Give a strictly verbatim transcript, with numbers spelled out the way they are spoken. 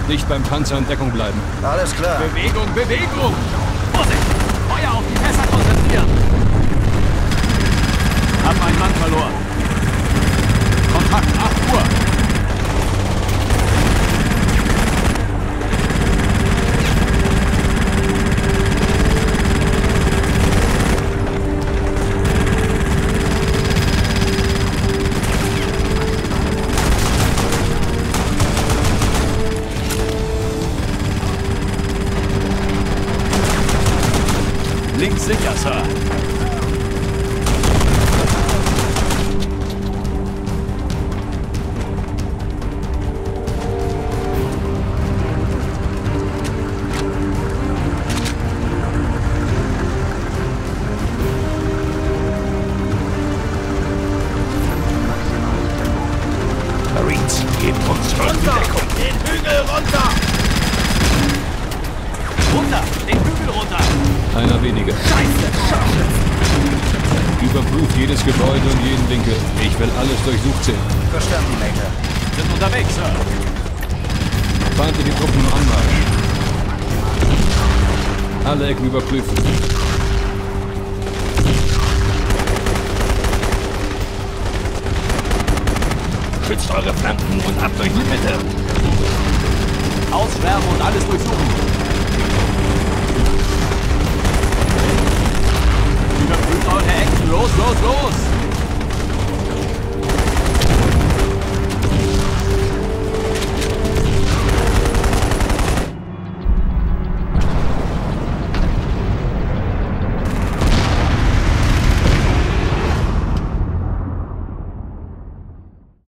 Dicht beim Panzer in Deckung bleiben. Alles klar. Bewegung, Bewegung! Vorsicht! Feuer auf die Fässer konzentrieren! Hab einen Mann verloren. Kontakt, acht Uhr. Links sicher, Sir. Marines, gebt uns Rückendeckung. Den Hügel runter! Runter! Den Hügel runter! Einer weniger. Scheiße! Scharfschützen! Überprüft jedes Gebäude und jeden Winkel. Ich will alles durchsucht sehen. Verstanden, Major. Sind unterwegs, Sir. Feindliche Truppen im Anmarsch. Alle Ecken überprüfen. Schützt eure Flanken und ab durch die Mitte. Ausschwärmen und alles durchsuchen. Überprüft eure Ecken. Los, los, los!